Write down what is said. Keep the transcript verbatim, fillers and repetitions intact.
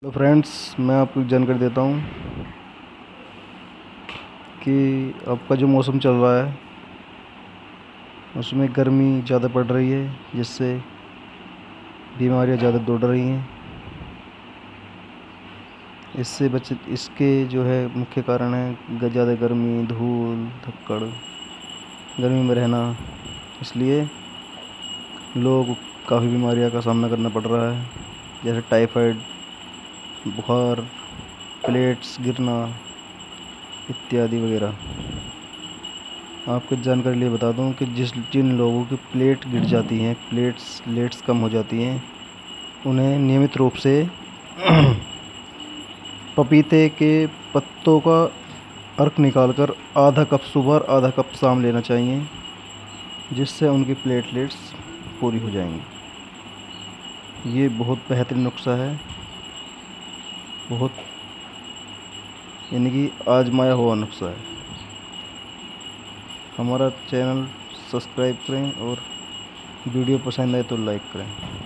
तो फ्रेंड्स, मैं आपको एक जानकारी देता हूँ कि आपका जो मौसम चल रहा है उसमें गर्मी ज़्यादा पड़ रही है, जिससे बीमारियाँ ज़्यादा दौड़ रही हैं। इससे बच इसके जो है मुख्य कारण है ज़्यादा गर्मी, धूल धक्कड़, गर्मी में रहना। इसलिए लोग काफ़ी बीमारियों का सामना करना पड़ रहा है, जैसे टाइफाइड, बुखार, प्लेट्स गिरना इत्यादि वगैरह। आपको जानकारी लिए बता दूं कि जिस जिन लोगों की प्लेट गिर जाती हैं, प्लेट्स लेट्स कम हो जाती हैं, उन्हें नियमित रूप से पपीते के पत्तों का अर्क निकालकर आधा कप सुबह और आधा कप शाम लेना चाहिए, जिससे उनकी प्लेटलेट्स पूरी हो जाएंगी। ये बहुत बेहतरीन नुस्खा है, बहुत यानी कि आजमाया हुआ नुस्खा है। हमारा चैनल सब्सक्राइब करें और वीडियो पसंद आए तो लाइक करें।